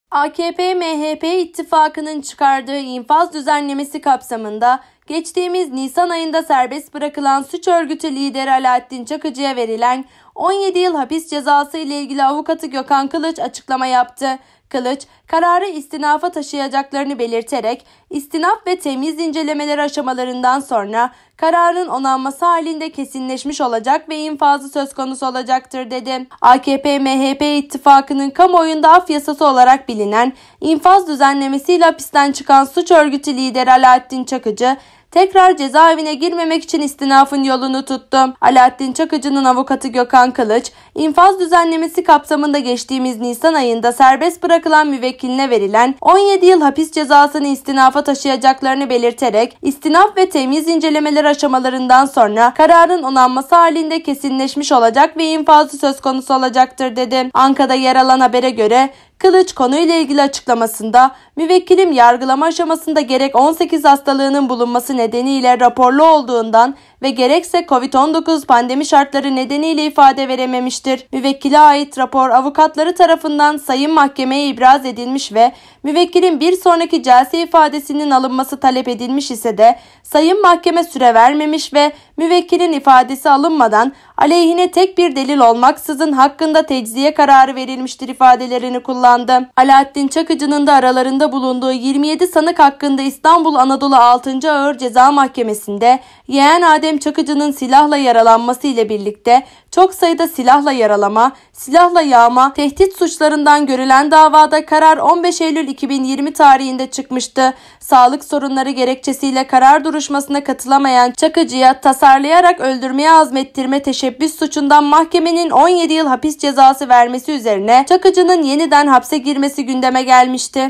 AKP-MHP ittifakının çıkardığı infaz düzenlemesi kapsamında geçtiğimiz Nisan ayında serbest bırakılan suç örgütü lideri Alaaddin Çakıcı'ya verilen 17 yıl hapis cezası ile ilgili avukatı Gökhan Kılıç açıklama yaptı. Kılıç, kararı istinafa taşıyacaklarını belirterek, istinaf ve temyiz incelemeleri aşamalarından sonra kararın onanması halinde kesinleşmiş olacak ve infazı söz konusu olacaktır dedi. AKP-MHP ittifakının kamuoyunda af yasası olarak bilinen infaz düzenlemesiyle hapisten çıkan suç örgütü lideri Alaaddin Çakıcı, tekrar cezaevine girmemek için istinafın yolunu tuttu. Alaaddin Çakıcı'nın avukatı Gökhan Kılıç, infaz düzenlemesi kapsamında geçtiğimiz Nisan ayında serbest bırakılan müvekkiline verilen 17 yıl hapis cezasını istinafa taşıyacaklarını belirterek, istinaf ve temyiz incelemeleri aşamalarından sonra kararın onanması halinde kesinleşmiş olacak ve infazı söz konusu olacaktır dedi. Anka'da yer alan habere göre, Kılıç konuyla ilgili açıklamasında, müvekkilim yargılama aşamasında gerek 18 hastalığının bulunması nedeniyle raporlu olduğundan ve gerekse Covid-19 pandemi şartları nedeniyle ifade verememiştir. Müvekkile ait rapor avukatları tarafından sayın mahkemeye ibraz edilmiş ve müvekkilin bir sonraki celse ifadesinin alınması talep edilmiş ise de sayın mahkeme süre vermemiş ve müvekkilin ifadesi alınmadan aleyhine tek bir delil olmaksızın hakkında tecziye kararı verilmiştir ifadelerini kullandı. Alaaddin Çakıcı'nın da aralarında bulunduğu 27 sanık hakkında İstanbul Anadolu 6. Ağır Ceza Mahkemesi'nde yeğen Adem Çakıcı'nın silahla yaralanması ile birlikte çok sayıda silahla yaralama, silahla yağma, tehdit suçlarından görülen davada karar 15 Eylül 2020 tarihinde çıkmıştı. Sağlık sorunları gerekçesiyle karar duruşmasına katılamayan Çakıcı'ya tasarlayarak öldürmeye azmettirme teşebbüs suçundan mahkemenin 17 yıl hapis cezası vermesi üzerine Çakıcı'nın yeniden hapse girmesi gündeme gelmişti.